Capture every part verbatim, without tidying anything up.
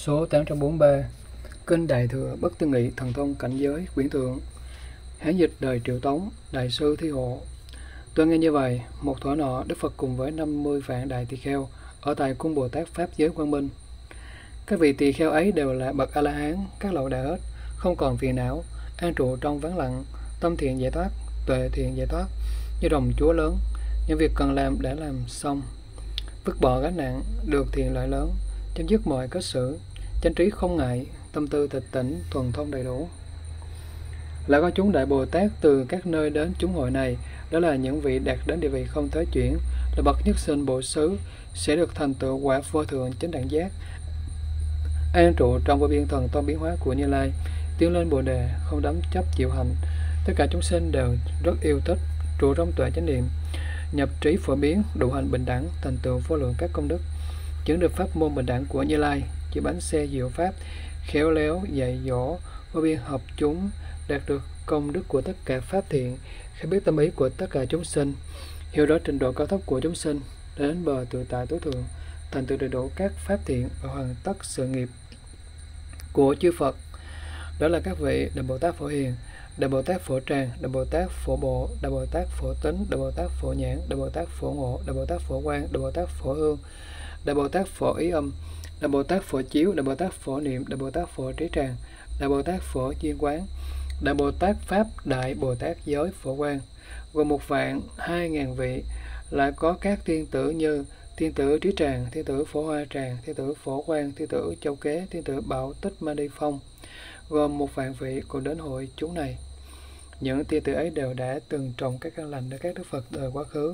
Số tám trăm bốn mươi ba. Kinh Đại Thừa Bất Tư Nghị Thần Thông Cảnh Giới Quyển Thượng. Hán dịch đời Triệu Tống, Đại sư Thi Hộ. Tôi nghe như vậy, một thuở nọ Đức Phật cùng với năm mươi vạn đại tỳ kheo ở tại cung Bồ Tát Pháp Giới Quang Minh. Các vị tỳ kheo ấy đều là bậc A La Hán, các lậu đã hết, không còn phiền não, an trụ trong vắng lặng, tâm thiện giải thoát, tuệ thiện giải thoát, như đồng chúa lớn. Những việc cần làm đã làm xong, vứt bỏ gánh nặng, được thiện lợi lớn, chấm dứt mọi kết xử, chánh trí không ngại, tâm tư tịch tỉnh, thuần thông đầy đủ. Lại có chúng đại Bồ Tát từ các nơi đến chúng hội này, đó là những vị đạt đến địa vị không thoái chuyển, là bậc nhất sinh bộ xứ, sẽ được thành tựu quả vô thượng chánh đẳng giác, an trụ trong vô biên thần thông biến hóa của Như Lai, tiến lên Bồ đề, không đắm chấp chịu hành. Tất cả chúng sinh đều rất yêu thích, trụ trong tuệ chánh niệm, nhập trí phổ biến, đủ hành bình đẳng, thành tựu vô lượng các công đức, chứng được pháp môn bình đẳng của Như Lai, chữa bánh xe diệu pháp, khéo léo dạy dỗ, vô biên hợp chúng, đạt được công đức của tất cả pháp thiện, khi biết tâm ý của tất cả chúng sinh, hiểu rõ trình độ cao thấp của chúng sinh, đến bờ tự tại tối thượng, thành tựu đầy đủ các pháp thiện và hoàn tất sự nghiệp của chư Phật. Đó là các vị Đại Bồ Tát Phổ Hiền, Đại Bồ Tát Phổ Tràng, Đại Bồ Tát Phổ Bộ, Đại Bồ Tát Phổ Tính, Đại Bồ Tát Phổ Nhãn, Đại Bồ Tát Phổ Ngộ, Đại Bồ Tát Phổ Quang, Đại Bồ Tát Phổ Hương, Đại Bồ Tát Phổ Ý Âm, Đại Bồ Tát Phổ Chiếu, Đại Bồ Tát Phổ Niệm, Đại Bồ Tát Phổ Trí Tràng, Đại Bồ Tát Phổ Duyên Quán, Đại Bồ Tát Pháp Đại Bồ Tát Giới Phổ Quang, gồm một vạn hai ngàn vị. Lại có các thiên tử như thiên tử Trí Tràng, thiên tử Phổ Hoa Tràng, thiên tử Phổ Quang, thiên tử Châu Kế, thiên tử Bảo Tích Ma Đi Phong, gồm một vạn vị cùng đến hội chúng này. Những thiên tử ấy đều đã từng trồng các căn lành để các Đức Phật đời quá khứ.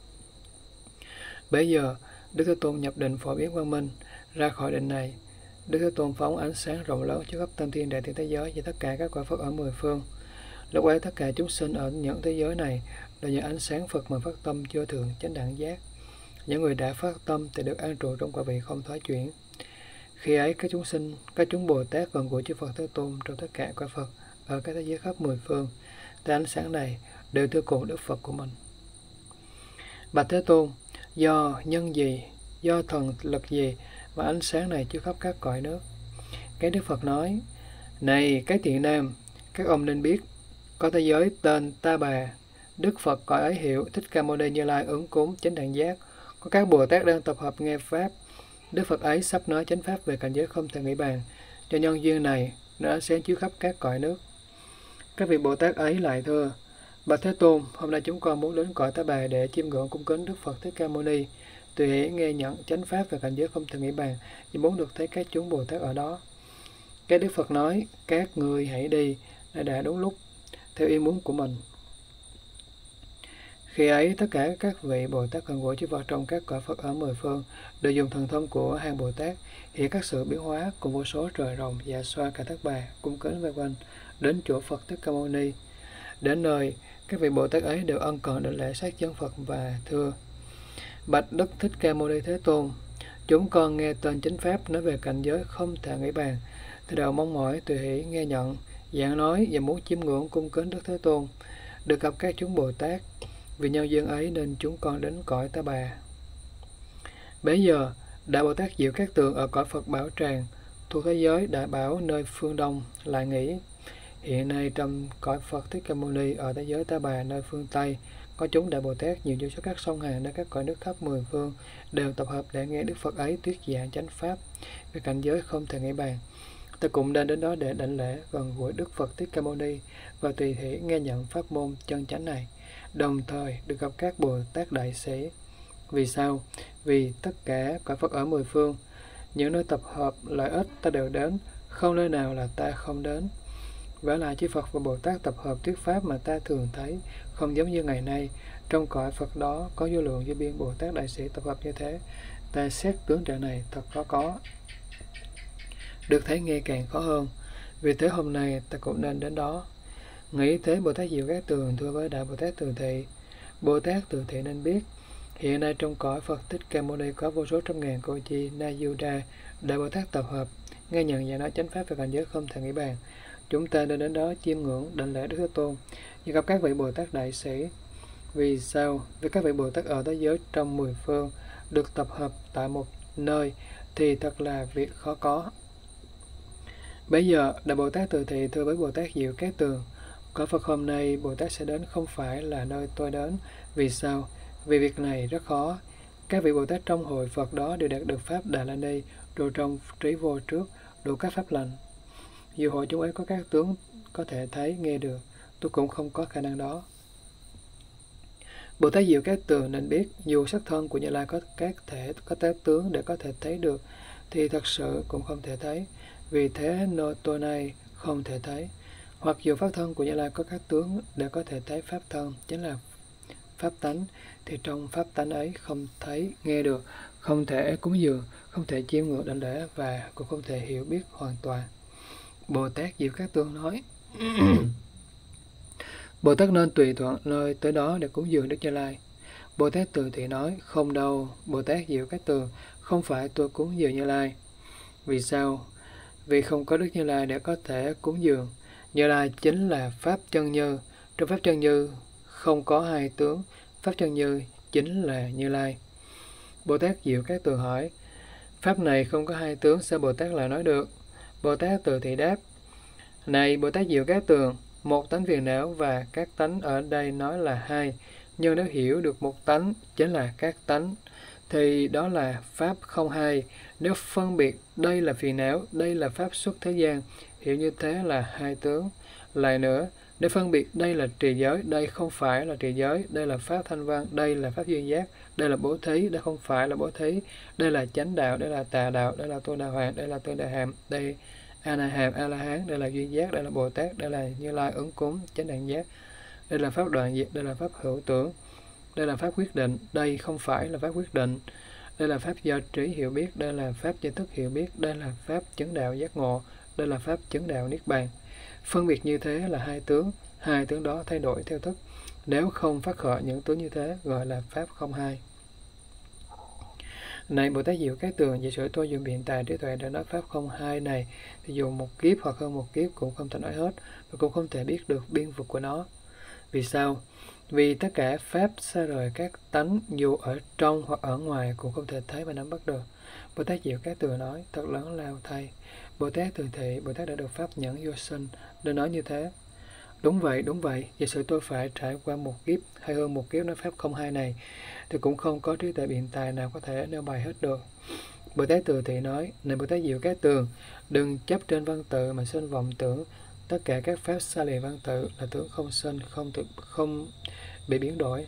Bây giờ Đức Thế Tôn nhập định phổ biến quang minh, ra khỏi định này, Đức Thế Tôn phóng ánh sáng rộng lớn cho khắp tam thiên đại thiên thế giới và tất cả các quả Phật ở mười phương. Lúc ấy tất cả chúng sinh ở những thế giới này là những ánh sáng Phật mà phát tâm vô thượng chánh đẳng giác. Những người đã phát tâm thì được an trụ trong quả vị không thoái chuyển. Khi ấy các chúng sinh, các chúng Bồ Tát gần gũi chư Phật Thế Tôn trong tất cả quả Phật ở các thế giới khắp mười phương, tại ánh sáng này đều thưa cùng Đức Phật của mình. Bạch Thế Tôn, do nhân gì, do thần lực gì mà ánh sáng này chiếu khắp các cõi nước? Cái Đức Phật nói: Này các thiện nam, các ông nên biết, có thế giới tên Ta Bà, Đức Phật cõi ấy hiệu Thích Ca Mâu Ni Như Lai ứng cúng chánh đẳng giác, có các Bồ Tát đang tập hợp nghe pháp. Đức Phật ấy sắp nói chánh pháp về cảnh giới không thể nghĩ bàn, cho nhân duyên này nó ánh sáng chiếu khắp các cõi nước. Các vị Bồ Tát ấy lại thưa: Bạch Thế Tôn, hôm nay chúng con muốn đến cõi Ta Bà để chiêm ngưỡng cung kính Đức Phật Thích Ca Mâu Ni, tùy hỷ nghe nhận chánh pháp về cảnh giới không thể nghĩ bàn, vì muốn được thấy các chúng Bồ Tát ở đó. Cái Đức Phật nói: Các ngươi hãy đi, đã đã đúng lúc, theo ý muốn của mình. Khi ấy, tất cả các vị Bồ Tát gần gũi chư Phật trong các cõi Phật ở mười phương đều dùng thần thông của hàng Bồ Tát hiện các sự biến hóa cùng vô số trời rồng dạ xoa cả thất bà cung kính vây quanh đến chỗ Phật Thích Ca Mâu Ni. Đến nơi, các vị Bồ Tát ấy đều ân cần đến lễ sát chân Phật và thưa: Bạch Đức Thích Ca Mâu Ni Thế Tôn, chúng con nghe tên chánh pháp nói về cảnh giới không thể nghĩ bàn, thì đều mong mỏi tùy hỷ nghe nhận, giảng nói và muốn chiêm ngưỡng cung kính Đức Thế Tôn, được gặp các chúng Bồ Tát. Vì nhân duyên ấy nên chúng con đến cõi Ta Bà. Bấy giờ, Đại Bồ Tát Diệu Cát Tường ở cõi Phật Bảo Tràng, thuộc thế giới Đại Bảo nơi phương Đông, lại nghĩ: Hiện nay trong cõi Phật Thích Ca Mâu Ni ở thế giới Ta Bà nơi phương Tây, có chúng Đại Bồ Tát nhiều vô số các sông hàng nơi các cõi nước khắp mười phương đều tập hợp để nghe Đức Phật ấy thuyết giảng chánh pháp về cảnh giới không thể nghĩ bàn. Ta cũng đang đến đó để đảnh lễ gần gũi Đức Phật Thích Ca Mâu Ni và tùy hỷ nghe nhận pháp môn chân chánh này, đồng thời được gặp các Bồ Tát đại sĩ. Vì sao? Vì tất cả cõi Phật ở mười phương, những nơi tập hợp lợi ích ta đều đến, không nơi nào là ta không đến. Vả lại chư Phật và Bồ Tát tập hợp thuyết pháp mà ta thường thấy, không giống như ngày nay. Trong cõi Phật đó có vô lượng vô biên Bồ Tát đại sĩ tập hợp như thế, ta xét tướng trạng này thật khó có, được thấy nghe càng khó hơn. Vì thế hôm nay ta cũng nên đến đó. Nghĩ thế, Bồ Tát Diệu Cát Tường thưa với Đại Bồ Tát Từ Thị: Bồ Tát Từ Thị nên biết, hiện nay trong cõi Phật Thích Ca Mâu Ni có vô số trăm ngàn cô chi Na Yuda Đại Bồ Tát tập hợp nghe nhận và nói chánh pháp về cảnh giới không thể nghĩ bàn. Chúng ta nên đến đó chiêm ngưỡng đảnh lễ Đức Thế Tôn và gặp các vị Bồ Tát đại sĩ. Vì sao? Vì các vị Bồ Tát ở thế giới trong mười phương được tập hợp tại một nơi thì thật là việc khó có. Bây giờ Đại Bồ Tát Từ Thị thưa với Bồ Tát Diệu Cát Tường: có Phật hôm nay Bồ Tát sẽ đến không phải là nơi tôi đến. Vì sao? Vì việc này rất khó. Các vị Bồ Tát trong hội Phật đó đều đạt được Pháp Đà La Ni, rồi trong trí vô trước, đủ các pháp lành. Dù hội chúng ấy có các tướng có thể thấy, nghe được, tôi cũng không có khả năng đó. Bồ Tát Diệu Cát Tường nên biết, dù sắc thân của Như Lai có các thể, có các tướng để có thể thấy được, thì thật sự cũng không thể thấy. Vì thế nơi tôi này không thể thấy. Hoặc dù pháp thân của Như Lai có các tướng để có thể thấy pháp thân, chính là pháp tánh, thì trong pháp tánh ấy không thấy, nghe được, không thể cúng dường, không thể chiêm ngưỡng đảnh lễ và cũng không thể hiểu biết hoàn toàn. Bồ Tát Diệu Cát Tường nói: Bồ Tát nên tùy thuận nơi tới đó để cúng dường Đức Như Lai. Bồ Tát Từ Thị nói: không đâu, Bồ Tát Diệu Cát Tường, không phải tôi cúng dường Như Lai. Vì sao? Vì không có Đức Như Lai để có thể cúng dường. Như Lai chính là Pháp chân như. Trong Pháp chân như không có hai tướng. Pháp chân như chính là Như Lai. Bồ Tát Diệu Cát Tường hỏi: Pháp này không có hai tướng, sao Bồ Tát lại nói được? Bồ Tát Từ Thị đáp: Này Bồ Tát Diệu Cát Tường, một tánh phiền não và các tánh ở đây nói là hai. Nhưng nếu hiểu được một tánh chính là các tánh, thì đó là Pháp không hai. Nếu phân biệt đây là phiền não, đây là Pháp xuất thế gian, hiểu như thế là hai tướng. Lại nữa, nếu phân biệt đây là trì giới, đây không phải là trì giới, đây là Pháp thanh văn, đây là Pháp duyên giác, đây là bố thí, đây không phải là bố thí, đây là chánh đạo, đây là tà đạo, đây là tôn đà hoàng, đây là tôn đà hàm, đây a na hàm, a la hán, đây là duyên giác, đây là Bồ Tát, đây là Như Lai ứng cúng, chánh đẳng giác, đây là Pháp đoạn diệt, đây là Pháp hữu tưởng, đây là Pháp quyết định, đây không phải là Pháp quyết định, đây là Pháp do trí hiểu biết, đây là Pháp do thức hiểu biết, đây là Pháp chứng đạo giác ngộ, đây là Pháp chứng đạo niết bàn. Phân biệt như thế là hai tướng, hai tướng đó thay đổi theo thức. Nếu không phát khởi những tướng như thế, gọi là Pháp không hai. Này Bồ Tát Diệu Cát Tường, giả sử tôi dùng biện tài trí tuệ để nói Pháp không hai này, thì dù một kiếp hoặc hơn một kiếp cũng không thể nói hết, và cũng không thể biết được biên vực của nó. Vì sao? Vì tất cả Pháp xa rời các tánh, dù ở trong hoặc ở ngoài cũng không thể thấy và nắm bắt được. Bồ Tát Diệu Cát Tường nói: thật lớn lao thay. Bồ Tát Từ Thị, Bồ Tát đã được Pháp nhẫn vô sinh, nên nói như thế. Đúng vậy, đúng vậy, giả sử tôi phải trải qua một kiếp hay hơn một kiếp nói Pháp không hai này, thì cũng không có trí tuệ biện tài nào có thể nêu bày hết được. Bồ Tát Từ Thị nói: này Bồ Tát Diệu Cát Tường, đừng chấp trên văn tự mà sinh vọng tưởng. Tất cả các Pháp xa lìa văn tự là tướng không sinh, không tự, không bị biến đổi.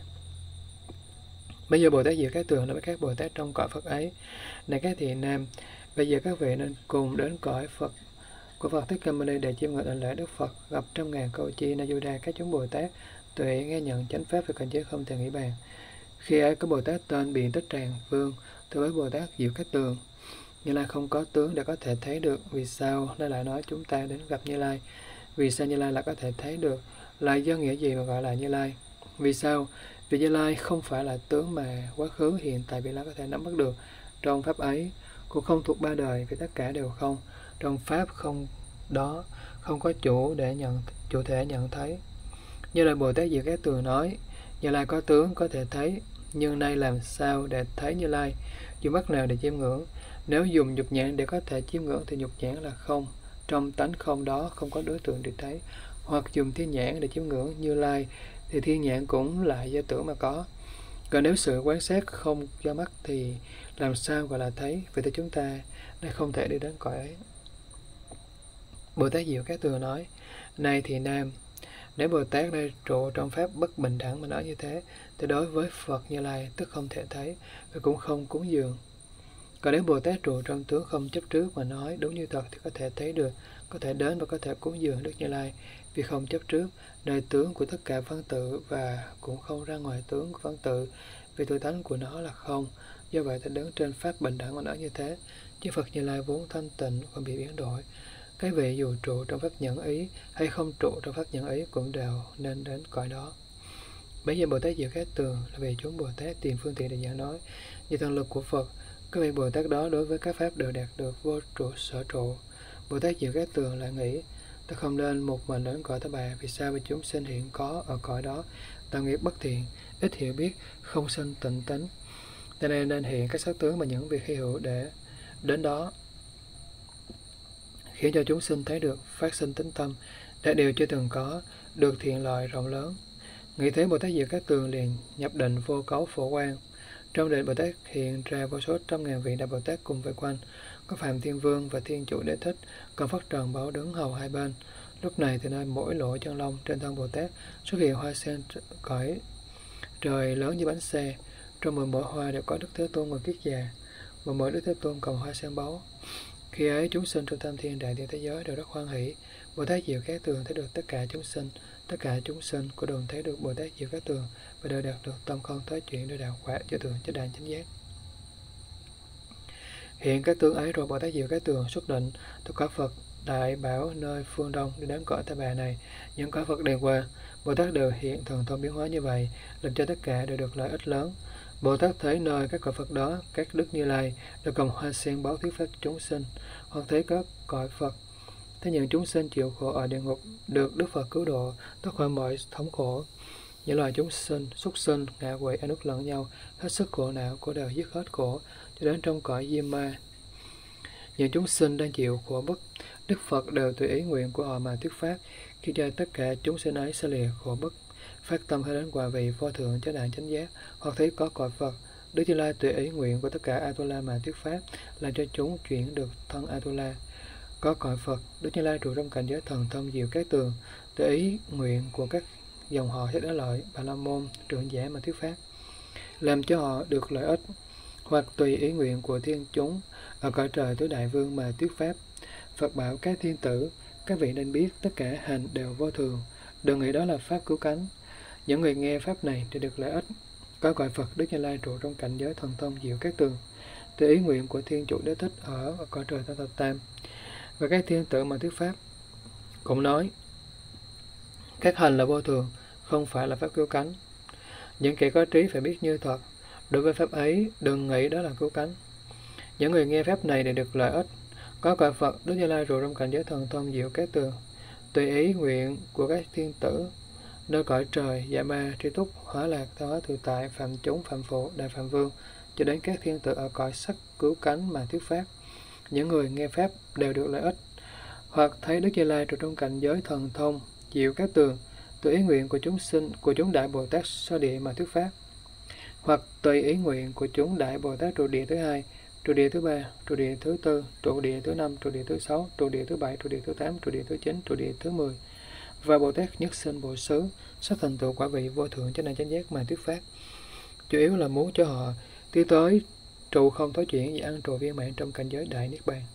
Bây giờ Bồ Tát Diệu Cát Tường nói với các Bồ Tát trong cõi Phật ấy: này các thiện nam, bây giờ các vị nên cùng đến cõi Phật của Phật Thích Ca Mâu Ni để chiêm ngưỡng đảnh lễ Đức Phật, gặp trăm ngàn câu chi na du đa các chúng Bồ Tát tuệ nghe nhận chánh pháp và cảnh giới không thể nghĩ bàn. Khi ấy có Bồ Tát tên Biện Tích Tràng Vương thưa với Bồ Tát Diệu Cát Tường: Như Lai không có tướng để có thể thấy được. Vì sao nó lại nói chúng ta đến gặp Như Lai? Vì sao Như Lai lại có thể thấy được? Là do nghĩa gì mà gọi là Như Lai? Vì sao? Vì Như Lai không phải là tướng mà quá khứ, hiện tại vị Lai có thể nắm bắt được. Trong Pháp ấy cũng không thuộc ba đời, vì tất cả đều không. Trong Pháp không đó không có chủ để nhận chủ thể nhận thấy. Như là Bồ Tát Diệu Cát Tường nói: Như Lai có tướng có thể thấy, nhưng nay làm sao để thấy Như Lai? Dùng mắt nào để chiêm ngưỡng? Nếu dùng nhục nhãn để có thể chiêm ngưỡng thì nhục nhãn là không. Trong tánh không đó không có đối tượng để thấy. Hoặc dùng thiên nhãn để chiêm ngưỡng Như Lai thì thiên nhãn cũng là do tưởng mà có. Còn nếu sự quan sát không do mắt thì làm sao gọi là thấy? Vì thế chúng ta đã không thể đi đến cõi ấy. Bồ Tát Diệu Cát Tường nói: này thì nam, nếu Bồ Tát đây trụ trong Pháp bất bình đẳng mà nói như thế, thì đối với Phật Như Lai tức không thể thấy và cũng không cúng dường. Còn nếu Bồ Tát trụ trong tướng không chấp trước mà nói đúng như thật thì có thể thấy được, có thể đến và có thể cúng dường Đức Như Lai, vì không chấp trước nơi tướng của tất cả văn tự và cũng không ra ngoài tướng của văn tự, vì tự tánh của nó là không. Do vậy ta đứng trên Pháp bình đẳng mà nói như thế, chứ Phật Như Lai vốn thanh tịnh không bị biến đổi. Cái vị dù trụ trong Pháp nhẫn ý hay không trụ trong Pháp nhẫn ý cũng đều nên đến cõi đó. Bây giờ Bồ Tát Diệu Cát Tường là vì chúng Bồ Tát tìm phương tiện để giảng nói như thần lực của Phật. Các vị Bồ Tát đó đối với các Pháp đều đạt được vô trụ sở trụ. Bồ Tát Diệu Cát Tường lại nghĩ: ta không nên một mình đến cõi Ta Bà. Vì sao? Vì chúng sinh hiện có ở cõi đó tạo nghiệp bất thiện, ít hiểu biết, không sinh tịnh tính, cho nên nên hiện các sắc tướng và những việc hy hữu để đến đó. khiến cho chúng sinh thấy được phát sinh tính tâm, đã đều chưa từng có, được thiện lợi rộng lớn. Nghĩ thế, Bồ Tát Diệu Cát Tường liền nhập định vô cấu phổ quang. Trong định Bồ Tát hiện ra vô số trăm ngàn vị Đại Bồ Tát cùng vây quanh, có Phạm Thiên Vương và Thiên Chủ Đế Thích, còn Phất Trần Bảo đứng hầu hai bên. Lúc này từ nơi mỗi lỗ chân lông trên thân Bồ Tát xuất hiện hoa sen cõi trời lớn như bánh xe. Trong mười mỗi hoa đều có Đức Thế Tôn ngồi kiết già, và mỗi Đức Thế Tôn cầm hoa sen báu. Khi ấy chúng sinh trong tam thiên đại thiên thế giới đều rất hoan hỷ. Bồ Tát Diệu Cát Tường thấy được tất cả chúng sinh, tất cả chúng sinh của đường thấy được Bồ Tát Diệu Cát Tường và đều đạt được tâm không tới chuyện để đạo quả cho tường cho đàn chánh giác. Hiện các tướng ấy rồi Bồ Tát Diệu Cát Tường xuất định tất cả Phật đại bảo nơi phương đông đi đến cõi Ta Bà này. Những cõi Phật đèn qua, Bồ Tát đều hiện thần thông biến hóa như vậy, làm cho tất cả đều được lợi ích lớn. Bồ Tát thấy nơi các cõi Phật đó, các Đức Như Lai đều cầm hoa sen báo thuyết pháp chúng sinh, hoặc thấy các cõi Phật thấy những chúng sinh chịu khổ ở địa ngục được Đức Phật cứu độ thoát khỏi mọi thống khổ. Những loài chúng sinh, súc sinh, ngạ quỷ ăn nuốt lẫn nhau, hết sức khổ não, của đời dứt hết khổ, cho đến trong cõi Diêm Ma. Những chúng sinh đang chịu khổ bức, Đức Phật đều tùy ý nguyện của họ mà thuyết pháp, khi cho tất cả chúng sinh ấy sẽ lìa khổ bức, phát tâm hướng đến quả vị vô thượng chánh đẳng chánh giác. Hoặc thấy có cõi Phật, Đức Như Lai tùy ý nguyện của tất cả Atula mà thuyết pháp, làm cho chúng chuyển được thân Atula. Có cõi Phật, Đức Như Lai trụ trong cảnh giới thần thông Diệu Cát Tường, tùy ý nguyện của các dòng họ Thích Đá Lợi, Bà La Môn, trưởng giả mà thuyết pháp, làm cho họ được lợi ích. Hoặc tùy ý nguyện của thiên chúng ở cõi trời tứ đại vương mà thuyết pháp. Phật bảo các thiên tử, các vị nên biết tất cả hành đều vô thường, đừng nghĩ đó là pháp cứu cánh. Những người nghe pháp này để được lợi ích. Có cõi Phật, Đức Như Lai trụ trong cảnh giới thần thông Diệu Cát Tường, tùy ý nguyện của thiên chủ Đế Thích ở cõi trời tam thập tam. Và các thiên tử mà thuyết pháp cũng nói các hành là vô thường, không phải là pháp cứu cánh. Những kẻ có trí phải biết như thật, đối với pháp ấy đừng nghĩ đó là cứu cánh. Những người nghe pháp này để được lợi ích. Có cõi Phật, Đức Như Lai trụ trong cảnh giới thần thông Diệu Cát Tường, tùy ý nguyện của các thiên tử nơi cõi trời Dạ Ma, Tri Túc, Hóa Lạc, Tha Hóa Tự Tại, Phạm Chúng, Phạm Phụ, Đại Phạm Vương, cho đến các thiên tử ở cõi sắc cứu cánh mà thuyết pháp. Những người nghe pháp đều được lợi ích. Hoặc thấy Đức Như Lai trụ trong cảnh giới thần thông Diệu Cát Tường, tùy ý nguyện của chúng sinh của chúng đại Bồ Tát so địa mà thuyết pháp. Hoặc tùy ý nguyện của chúng đại Bồ Tát trụ địa thứ hai, trụ địa thứ ba, trụ địa thứ tư, trụ địa thứ năm, trụ địa thứ sáu, trụ địa thứ bảy, trụ địa thứ tám, trụ địa thứ chín, trụ địa thứ mười, và Bồ Tát nhất sinh Bồ Xứ sắp thành tựu quả vị vô thượng chánh đẳng chánh giác mà thuyết pháp. Chủ yếu là muốn cho họ tiến tới trụ không thối chuyển và ăn trụ viên mãn trong cảnh giới đại niết bàn.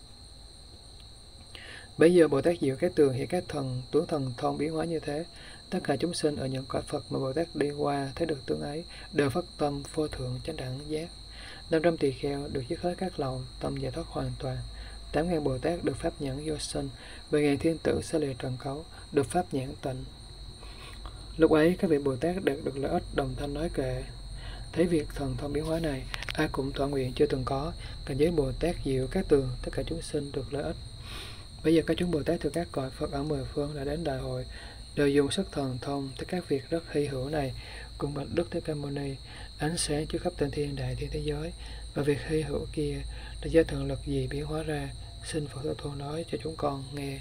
Bây giờ Bồ Tát Diệu Cát Tường hiện các thần tướng thần thông biến hóa như thế, tất cả chúng sinh ở những cõi Phật mà Bồ Tát đi qua thấy được tướng ấy đều phát tâm vô thượng chánh đẳng giác. Năm trăm tỳ kheo được dứt hết các lầu, tâm giải thoát hoàn toàn. Tám ngàn Bồ Tát được pháp nhãn vô sinh, bảy ngàn thiên tử xa lìa trần cấu được pháp nhãn tịnh. Lúc ấy các vị Bồ Tát đạt được lợi ích, đồng thanh nói kệ. Thấy việc thần thông biến hóa này, ai cũng thỏa nguyện chưa từng có, cảnh giới Bồ Tát Diệu Cát Tường, tất cả chúng sinh được lợi ích. Bây giờ các chúng Bồ Tát từ các cõi Phật ở mười phương đã đến đại hội, đều dùng sức thần thông tới các việc rất hy hữu này, cùng bạch Đức Thế Ca Mâu Ni, ánh sáng chiếu khắp tên thiên đại thiên thế giới. Và việc hy hữu kia là do thần lực gì biến hóa ra, xin Phật Thế Tôn nói cho chúng con nghe.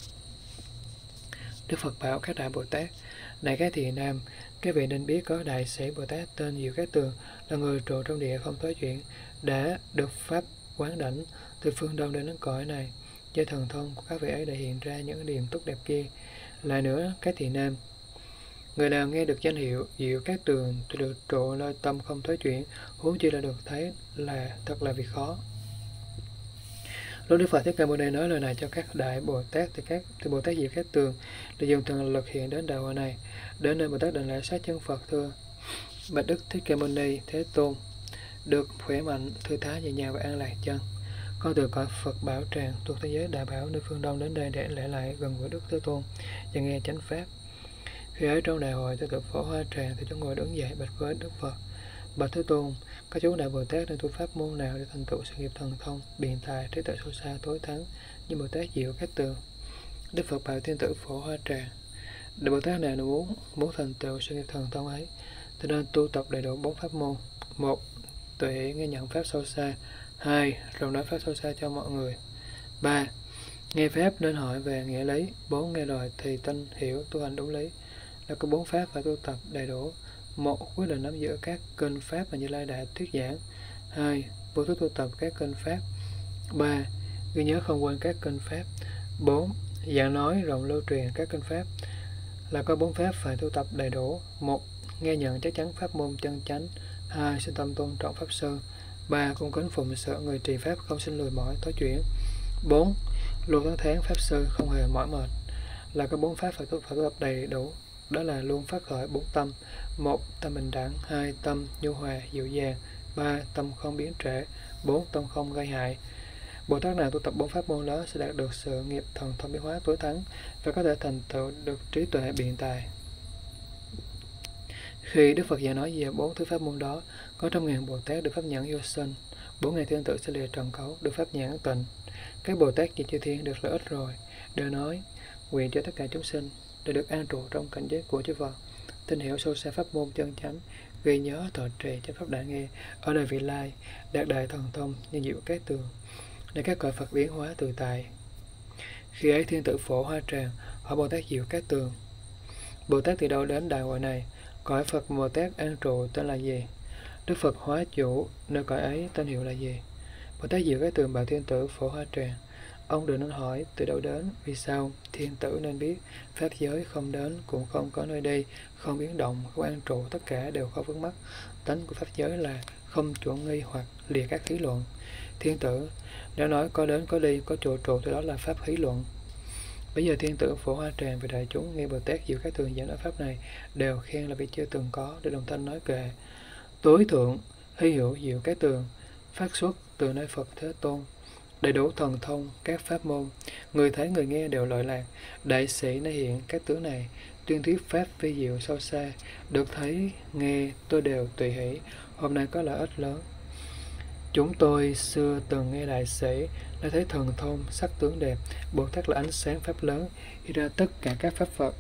Đức Phật bảo các đại Bồ Tát: Này các thiện nam, các vị nên biết có đại sĩ Bồ Tát tên Diệu Cát Tường là người trụ trong địa không thối chuyển, đã được pháp quán đảnh từ phương đông đến đến cõi này. Do thần thông của các vị ấy đã hiện ra những điểm tốt đẹp kia. Lại nữa, các thiện nam, người nào nghe được danh hiệu Diệu Cát Tường thì được trụ nơi tâm không thối chuyển, huống chi là được thấy là thật là việc khó. Lúc Đức Phật Thích Ca Mâu Ni nói lời này cho các đại Bồ Tát thì các thì Bồ Tát Diệu Cát Tường để dùng thần lực hiện đến đại hội này. Đến nơi Bồ Tát định lễ sát chân Phật thưa: Bạch Đức Thích Ca Mâu Ni Thế Tôn, được khỏe mạnh, thư thái, nhẹ nhàng và an lạc chân. Con từ cõi Phật Bảo Tràng thuộc thế giới Đại Bảo nơi phương Đông đến đây để lễ lại gần với Đức Thế Tôn và nghe chánh pháp. Khi ấy trong đại hội tôi tự phổ hoa tràng thì chúng ngồi đứng dậy bạch với Đức Phật: Bạch Thế Tôn, các chúng đại Bồ Tát nên tu pháp môn nào để thành tựu sự nghiệp thần thông, biện tài, trí tuệ sâu xa, tối thắng như Bồ Tát Diệu Cát Tường? Đức Phật bảo thiên tử phổ hoa tràng: Đại Bồ Tát nào muốn muốn thành tựu sự nghiệp thần thông ấy thì nên tu tập đầy đủ bốn pháp môn. Một, tuệ nghe nhận pháp sâu xa. Hai, rộng nói pháp sâu xa cho mọi người. Ba, Nghe Pháp nên hỏi về nghĩa lý. Bốn, nghe rồi thì tin hiểu tu hành đúng lý. Là có bốn Pháp phải tu tập đầy đủ. Một, quyết định nắm giữ các kênh Pháp mà Như Lai đã thuyết giảng. Hai, vô thức tu tập các kênh Pháp. Ba, ghi nhớ không quên các kênh Pháp. Bốn, giảng nói rộng lưu truyền các kênh Pháp. Là có bốn Pháp phải tu tập đầy đủ. Một, nghe nhận chắc chắn pháp môn chân chánh. Hai, sinh tâm tôn trọng Pháp Sư. Ba, cung kính phụng sự người trì Pháp không sinh lười mỏi tối chuyển. Bốn, luôn tán thán Pháp Sư không hề mỏi mệt. Là có bốn Pháp phải tu, phải tu tập đầy đủ. Đó là luôn phát khởi bốn tâm. Một, tâm bình đẳng. Hai, tâm nhu hòa dịu dàng. Ba, tâm không biến trễ. Bốn, tâm không gây hại. Bồ Tát nào tu tập bốn pháp môn đó sẽ đạt được sự nghiệp thần thông biến hóa tối thắng và có thể thành tựu được trí tuệ biện tài. Khi Đức Phật giảng nói về bốn thứ pháp môn đó, có trăm ngàn Bồ Tát được pháp nhãn vô sinh, bốn ngàn thiên tử sẽ lìa trần cấu được pháp nhãn tịnh. Các Bồ Tát như chư thiên được lợi ích rồi, đều nói nguyện cho tất cả chúng sinh để được an trụ trong cảnh giới của chư Phật, tin hiểu sâu xa pháp môn chân chánh, ghi nhớ thọ trì chánh pháp đại nghe ở đời vị lai, đạt đại thần thông như diệu cát tường, để các cõi Phật biến hóa tự tại. Khi ấy thiên tử phổ hoa tràng hỏi Bồ Tát diệu cát tường: Bồ Tát từ đâu đến đại hội này? Cõi Phật Bồ Tát an trụ tên là gì? Đức Phật hóa chủ nơi cõi ấy tên hiệu là gì? Bồ Tát diệu cát tường bảo thiên tử phổ hoa tràng: Ông đừng nên hỏi từ đâu đến, vì sao? Thiên tử nên biết pháp giới không đến, cũng không có nơi đi, không biến động, không an trụ, tất cả đều không vướng mắc. Tánh của pháp giới là không chuẩn nghi hoặc lìa các khí luận. Thiên tử đã nói có đến có đi, có trụ trụ, từ đó là pháp khí luận. Bây giờ thiên tử phổ hoa tràng về đại chúng nghe Bồ Tát diệu cát tường giảng nói pháp này, đều khen là vì chưa từng có, để đồng thanh nói kệ: Tối thượng hy hữu diệu cát tường, phát xuất từ nơi Phật Thế Tôn, đầy đủ thần thông các pháp môn, người thấy người nghe đều lợi lạc. Đại sĩ nơi hiện các tướng này, tuyên thuyết pháp vi diệu sâu xa, được thấy nghe tôi đều tùy hỷ. Hôm nay có lợi ích lớn. Chúng tôi xưa từng nghe đại sĩ đã thấy thần thông sắc tướng đẹp. Bồ Tát là ánh sáng pháp lớn, đi ra tất cả các pháp Phật,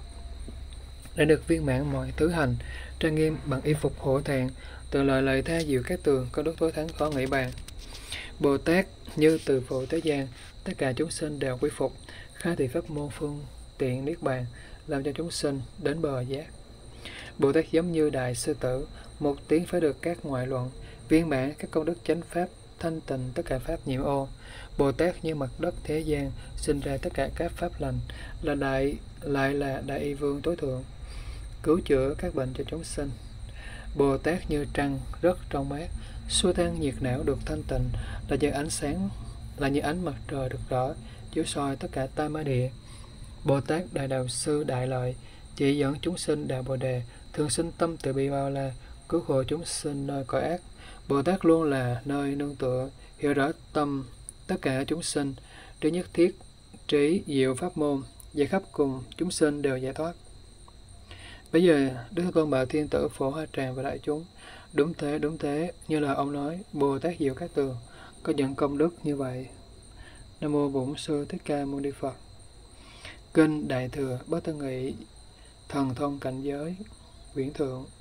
đã được viên mãn mọi thứ hành, trang nghiêm bằng y phục hổ thẹn, từ lời lời tha diệu cát tường, có đức tối thắng khó nghĩ bàn. Bồ Tát như từ phụ thế gian, tất cả chúng sinh đều quy phục, khai thị pháp môn phương tiện niết bàn, làm cho chúng sinh đến bờ giác. Bồ Tát giống như đại sư tử, một tiếng phải được các ngoại luận, viên mãn các công đức chánh pháp, thanh tịnh tất cả pháp nhiễm ô. Bồ Tát như mặt đất thế gian, sinh ra tất cả các pháp lành, là đại lại là đại y vương tối thượng, cứu chữa các bệnh cho chúng sinh. Bồ Tát như trăng rất trong mát, xua tan nhiệt não được thanh tịnh, là như ánh sáng, là như ánh mặt trời được rõ, chiếu soi tất cả tam ma địa. Bồ Tát đại đạo sư đại lợi, chỉ dẫn chúng sinh đạo Bồ đề, thường sinh tâm từ bi bao la, cứu khổ chúng sinh nơi cõi ác. Bồ Tát luôn là nơi nương tựa, hiểu rõ tâm tất cả chúng sinh, trí nhất thiết trí diệu pháp môn, giải khắp cùng chúng sinh đều giải thoát. Bây giờ Đức Thế Tôn bảo thiên tử phổ hoa tràng và đại chúng: Đúng thế, đúng thế, như là ông nói, Bồ Tát diệu cát tường có nhận công đức như vậy. Nam mô Bổn Sư Thích Ca Mâu Ni Phật. Kinh Đại Thừa Bất Tư Nghị Thần Thông Cảnh Giới Quyển Thượng.